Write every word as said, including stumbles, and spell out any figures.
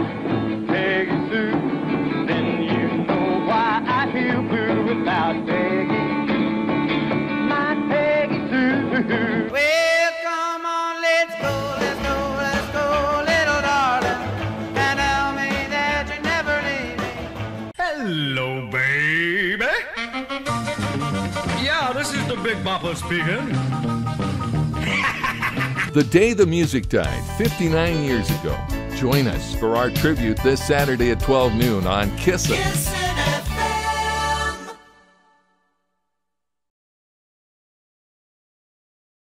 Peggy Sue, then you know why I feel blue without Peggy, my Peggy Sue. Well, come on, let's go, let's go, let's go, little darling, and tell me that you never leave me. Hello, baby. Yeah, this is the Big Bopper speaking. The day the music died, fifty-nine years ago. Join us for our tribute this Saturday at twelve noon on K I S N.